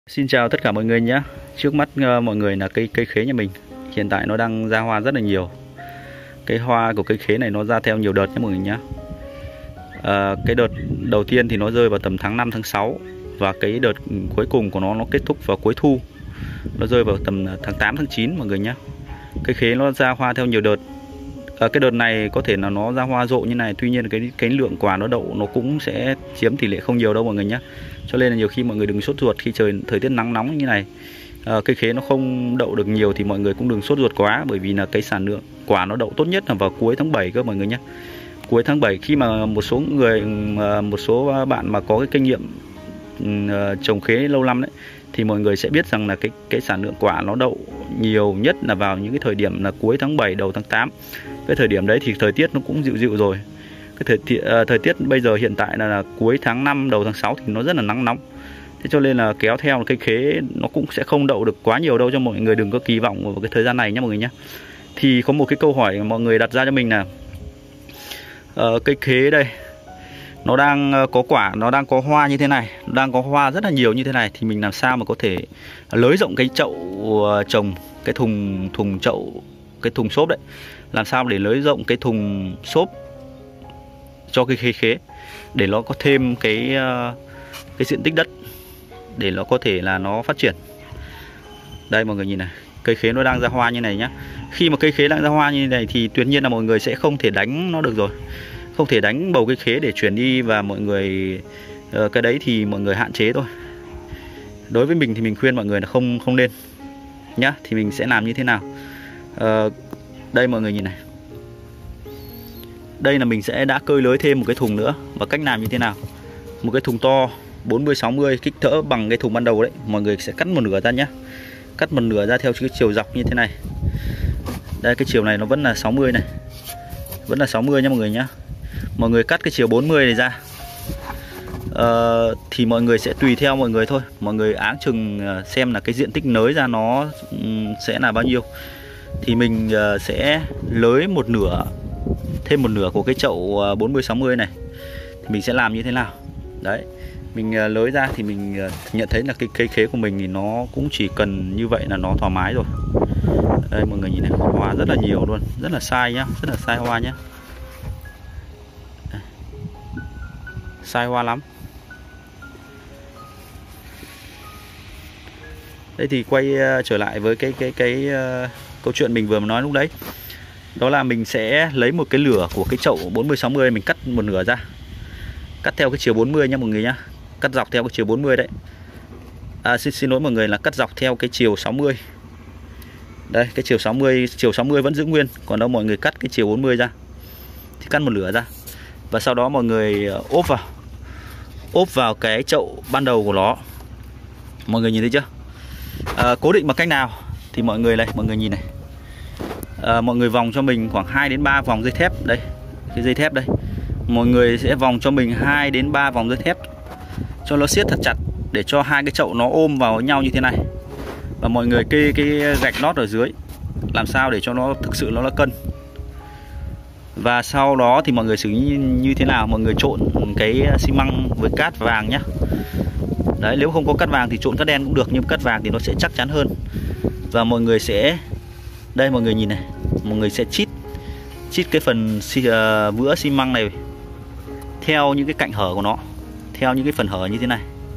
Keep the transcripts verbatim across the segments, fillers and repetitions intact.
Xin chào tất cả mọi người nhé. Trước mắt uh, mọi người là cây cây khế nhà mình. Hiện tại nó đang ra hoa rất là nhiều. Cái hoa của cây khế này nó ra theo nhiều đợt nhé mọi người nhé. uh, Cái đợt đầu tiên thì nó rơi vào tầm tháng năm tháng sáu. Và cái đợt cuối cùng của nó nó kết thúc vào cuối thu. Nó rơi vào tầm tháng tám tháng chín mọi người nhé. Cây khế nó ra hoa theo nhiều đợt. À, cái đợt này có thể là nó ra hoa rộ như này, tuy nhiên cái cái lượng quả nó đậu nó cũng sẽ chiếm tỷ lệ không nhiều đâu mọi người nhé. Cho nên là nhiều khi mọi người đừng sốt ruột khi trời thời tiết nắng nóng như này. À, cây khế nó không đậu được nhiều thì mọi người cũng đừng sốt ruột quá, bởi vì là cái sản lượng quả nó đậu tốt nhất là vào cuối tháng bảy cơ mọi người nhé. Cuối tháng bảy khi mà một số người một số bạn mà có cái kinh nghiệm trồng khế lâu năm đấy thì mọi người sẽ biết rằng là cái cái sản lượng quả nó đậu nhiều nhất là vào những cái thời điểm là cuối tháng bảy đầu tháng tám. Cái thời điểm đấy thì thời tiết nó cũng dịu dịu rồi. Cái thời, uh, thời tiết bây giờ hiện tại là, là cuối tháng năm đầu tháng sáu thì nó rất là nắng nóng. Thế cho nên là kéo theo là cây khế nó cũng sẽ không đậu được quá nhiều đâu, cho mọi người đừng có kỳ vọng vào cái thời gian này nhé mọi người nhé. Thì có một cái câu hỏi mọi người đặt ra cho mình là uh, cây khế đây nó đang có quả, nó đang có hoa như thế này, nó đang có hoa rất là nhiều như thế này, thì mình làm sao mà có thể lới rộng cái chậu trồng, cái thùng thùng chậu, cái thùng xốp đấy, làm sao để lới rộng cái thùng xốp cho cái khế khế để nó có thêm cái cái diện tích đất để nó có thể là nó phát triển. Đây mọi người nhìn này, cây khế nó đang ra hoa như này nhá. Khi mà cây khế đang ra hoa như này thì tuyệt nhiên là mọi người sẽ không thể đánh nó được rồi, không thể đánh bầu cây khế để chuyển đi, và mọi người uh, cái đấy thì mọi người hạn chế thôi. Đối với mình thì mình khuyên mọi người là không không nên nhá. Thì mình sẽ làm như thế nào? Uh, đây mọi người nhìn này, đây là mình sẽ đã cơi lưới thêm một cái thùng nữa. Và cách làm như thế nào? Một cái thùng to bốn mươi sáu mươi kích cỡ bằng cái thùng ban đầu đấy, mọi người sẽ cắt một nửa ra nhá. Cắt một nửa ra theo cái chiều dọc như thế này. Đây, cái chiều này nó vẫn là sáu mươi này, vẫn là sáu mươi nha mọi người nhá. Mọi người cắt cái chiều bốn mươi này ra, uh, thì mọi người sẽ tùy theo mọi người thôi. Mọi người áng chừng xem là cái diện tích nới ra nó um, sẽ là bao nhiêu. Thì mình uh, sẽ lới một nửa, thêm một nửa của cái chậu bốn mươi sáu mươi này. Thì mình sẽ làm như thế nào? Đấy, mình uh, lới ra thì mình uh, nhận thấy là cái cây khế của mình thì nó cũng chỉ cần như vậy là nó thoải mái rồi. Đây mọi người nhìn này, hoa rất là nhiều luôn, rất là sai nhá, rất là sai hoa nhá. Sai hoa lắm. Đây thì quay uh, trở lại với cái cái cái uh, câu chuyện mình vừa nói lúc đấy. Đó là mình sẽ lấy một cái lửa của cái chậu bốn mươi sáu mươi, mình cắt một nửa ra. Cắt theo cái chiều bốn mươi nha mọi người nhá. Cắt dọc theo cái chiều bốn mươi đấy. À, xin xin lỗi mọi người là cắt dọc theo cái chiều sáu mươi. Đây, cái chiều sáu mươi, chiều sáu mươi vẫn giữ nguyên, còn đâu mọi người cắt cái chiều bốn mươi ra. Thì cắt một nửa ra. Và sau đó mọi người ốp vào ốp vào cái chậu ban đầu của nó. Mọi người nhìn thấy chưa? À, cố định bằng cách nào? Thì mọi người này, mọi người nhìn này. À, mọi người vòng cho mình khoảng hai đến ba vòng dây thép. Đây, cái dây thép đây. Mọi người sẽ vòng cho mình hai đến ba vòng dây thép cho nó siết thật chặt, để cho hai cái chậu nó ôm vào nhau như thế này. Và mọi người kê cái gạch lót ở dưới, làm sao để cho nó thực sự nó là cân. Và sau đó thì mọi người xử lý như thế nào? Mọi người trộn cái xi măng với cát vàng nhé. Đấy, nếu không có cát vàng thì trộn cát đen cũng được, nhưng cát vàng thì nó sẽ chắc chắn hơn. Và mọi người sẽ, đây mọi người nhìn này, mọi người sẽ chít chít cái phần xi, uh, vữa xi măng này theo những cái cạnh hở của nó, theo những cái phần hở như thế này.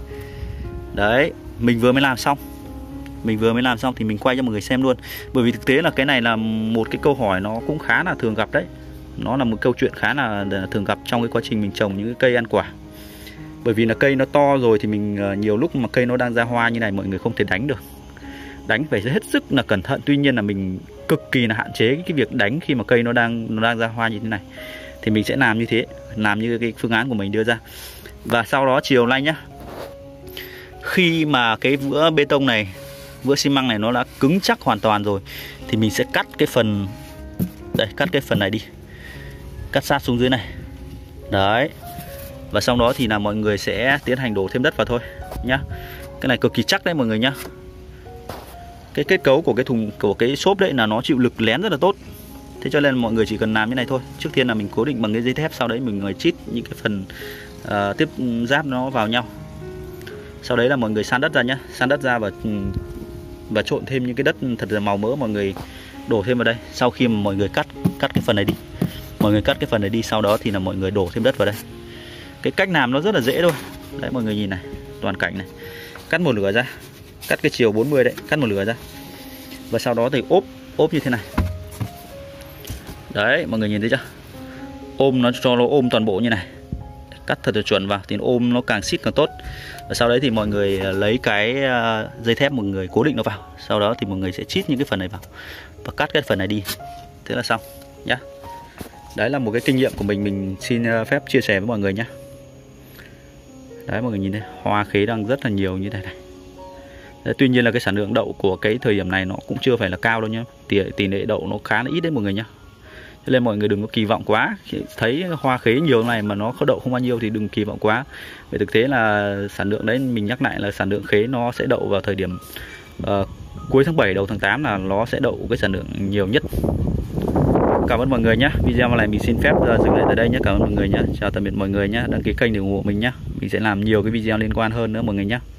Đấy, mình vừa mới làm xong. Mình vừa mới làm xong thì mình quay cho mọi người xem luôn. Bởi vì thực tế là cái này là một cái câu hỏi nó cũng khá là thường gặp đấy. Nó là một câu chuyện khá là thường gặp trong cái quá trình mình trồng những cái cây ăn quả. Bởi vì là cây nó to rồi thì mình nhiều lúc mà cây nó đang ra hoa như này mọi người không thể đánh được. Đánh phải hết sức là cẩn thận. Tuy nhiên là mình cực kỳ là hạn chế cái việc đánh khi mà cây nó đang nó đang ra hoa như thế này. Thì mình sẽ làm như thế, làm như cái phương án của mình đưa ra. Và sau đó chiều nay nhá, khi mà cái vữa bê tông này, vữa xi măng này nó đã cứng chắc hoàn toàn rồi, thì mình sẽ cắt cái phần, đây, cắt cái phần này đi, cắt sát xuống dưới này. Đấy. Và sau đó thì là mọi người sẽ tiến hành đổ thêm đất vào thôi nhá. Cái này cực kỳ chắc đấy mọi người nhá. Cái kết cấu của cái thùng, của cái xốp đấy là nó chịu lực lén rất là tốt. Thế cho nên mọi người chỉ cần làm như này thôi. Trước tiên là mình cố định bằng cái dây thép, sau đấy mình người chít những cái phần uh, tiếp giáp nó vào nhau. Sau đấy là mọi người san đất ra nhá, san đất ra và và trộn thêm những cái đất thật là màu mỡ, mọi người đổ thêm vào đây. Sau khi mà mọi người cắt cắt cái phần này đi, mọi người cắt cái phần này đi, sau đó thì là mọi người đổ thêm đất vào đây. Cái cách làm nó rất là dễ thôi. Đấy mọi người nhìn này, toàn cảnh này. Cắt một nửa ra, cắt cái chiều bốn mươi đấy, cắt một nửa ra. Và sau đó thì ốp ốp như thế này. Đấy, mọi người nhìn thấy chưa? Ôm nó cho nó ôm toàn bộ như này. Cắt thật là chuẩn vào thì ôm nó càng xít càng tốt. Và sau đấy thì mọi người lấy cái dây thép mọi người cố định nó vào. Sau đó thì mọi người sẽ chít những cái phần này vào và cắt cái phần này đi. Thế là xong nhá. Đấy là một cái kinh nghiệm của mình, mình xin phép chia sẻ với mọi người nhé. Đấy mọi người nhìn thấy hoa khế đang rất là nhiều như thế này. Đấy, tuy nhiên là cái sản lượng đậu của cái thời điểm này nó cũng chưa phải là cao đâu nhá. Tỷ, tỷ lệ đậu nó khá là ít đấy mọi người nhá. Cho nên mọi người đừng có kỳ vọng quá. Thấy hoa khế nhiều này mà nó có đậu không bao nhiêu thì đừng kỳ vọng quá. Về thực tế là sản lượng đấy, mình nhắc lại là sản lượng khế nó sẽ đậu vào thời điểm uh, cuối tháng bảy đầu tháng tám là nó sẽ đậu cái sản lượng nhiều nhất. Cảm ơn mọi người nhé. Video này mình xin phép dừng lại tại đây nhé. Cảm ơn mọi người nhé. Chào tạm biệt mọi người nhé. Đăng ký kênh để ủng hộ mình nhé. Mình sẽ làm nhiều cái video liên quan hơn nữa mọi người nhé.